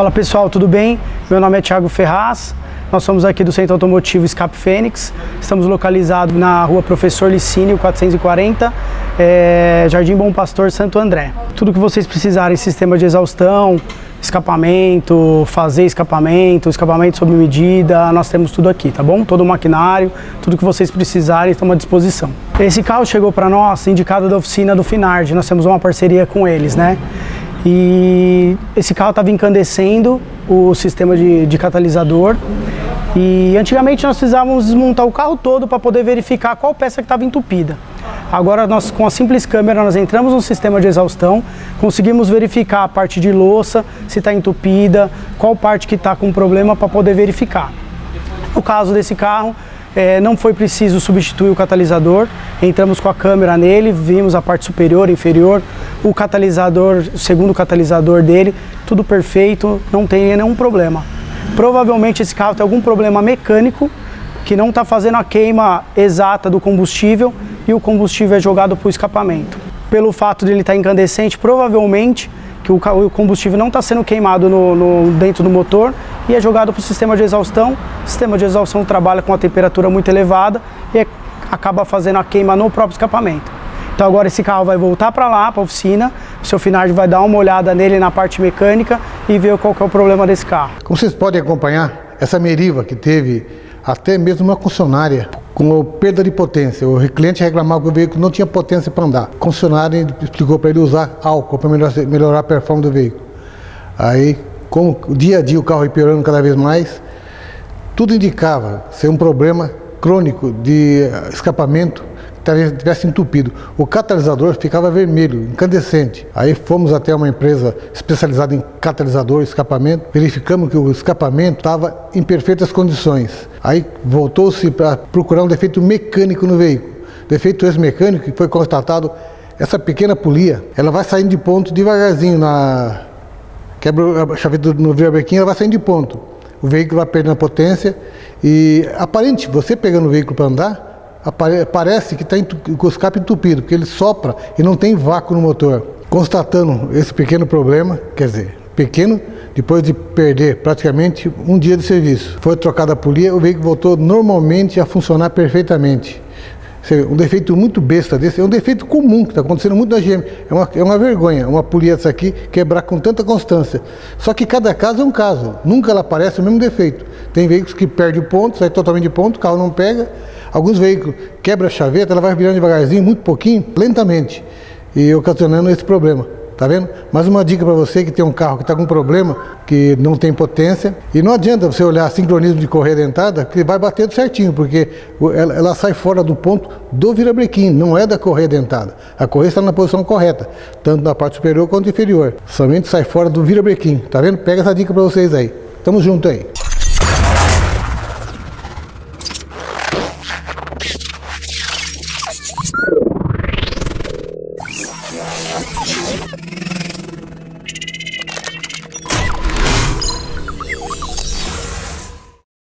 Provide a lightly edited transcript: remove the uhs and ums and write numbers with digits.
Fala pessoal, tudo bem? Meu nome é Thiago Ferraz, nós somos aqui do Centro Automotivo Escape Fênix, estamos localizados na rua Professor Licínio 440, Jardim Bom Pastor, Santo André. Tudo que vocês precisarem, sistema de exaustão, escapamento, fazer escapamento sob medida, nós temos tudo aqui, tá bom? Todo o maquinário, tudo que vocês precisarem estamos à disposição. Esse carro chegou para nós indicado da oficina do Finard, nós temos uma parceria com eles, né? E esse carro estava incandescendo o sistema de catalisador e antigamente nós precisávamos desmontar o carro todo para poder verificar qual peça que estava entupida. Agora nós, com a simples câmera, nós entramos no sistema de exaustão, conseguimos verificar a parte de louça, se está entupida, qual parte que está com problema para poder verificar. No caso desse carro, não foi preciso substituir o catalisador, entramos com a câmera nele, vimos a parte superior, inferior, o catalisador, o segundo catalisador dele, tudo perfeito, não tem nenhum problema. Provavelmente esse carro tem algum problema mecânico, que não está fazendo a queima exata do combustível e o combustível é jogado para o escapamento. Pelo fato de ele estar incandescente, provavelmente que o combustível não está sendo queimado dentro do motor e é jogado para o sistema de exaustão. O sistema de exaustão trabalha com uma temperatura muito elevada e acaba fazendo a queima no próprio escapamento. Então agora esse carro vai voltar para lá, para a oficina, o seu Finard vai dar uma olhada nele na parte mecânica e ver qual que é o problema desse carro. Como vocês podem acompanhar, essa Meriva que teve até mesmo uma concessionária com perda de potência. O cliente reclamava que o veículo não tinha potência para andar. A concessionária explicou para ele usar álcool para melhorar a performance do veículo. Aí, como dia a dia o carro ia piorando cada vez mais, tudo indicava ser um problema crônico de escapamento que tivesse entupido. O catalisador ficava vermelho, incandescente. Aí fomos até uma empresa especializada em catalisador, escapamento, verificamos que o escapamento estava em perfeitas condições. Aí voltou-se para procurar um defeito mecânico no veículo. Defeito esse mecânico que foi constatado, essa pequena polia, ela vai saindo de ponto devagarzinho, quebra a chave no virabrequim, ela vai saindo de ponto. O veículo vai perdendo a potência e aparente, você pegando o veículo para andar, parece que está com o escape entupido, porque ele sopra e não tem vácuo no motor. Constatando esse pequeno problema, quer dizer, pequeno, depois de perder praticamente um dia de serviço. Foi trocada a polia, o veículo voltou normalmente a funcionar perfeitamente. Um defeito muito besta desse, é um defeito comum que está acontecendo muito na GM. É uma vergonha, uma polia dessa aqui quebrar com tanta constância. Só que cada caso é um caso, nunca ela aparece o mesmo defeito. Tem veículos que perdem o ponto, sai totalmente de ponto, o carro não pega. Alguns veículos quebra a chaveta, ela vai virando devagarzinho, muito pouquinho, lentamente, e ocasionando esse problema. Tá vendo? Mais uma dica para você que tem um carro que está com problema, que não tem potência. E não adianta você olhar sincronismo de correia dentada, que vai bater certinho, porque ela sai fora do ponto do virabrequim, não é da correia dentada. A correia está na posição correta, tanto na parte superior quanto inferior. Somente sai fora do virabrequim. Tá vendo? Pega essa dica para vocês aí. Tamo junto aí.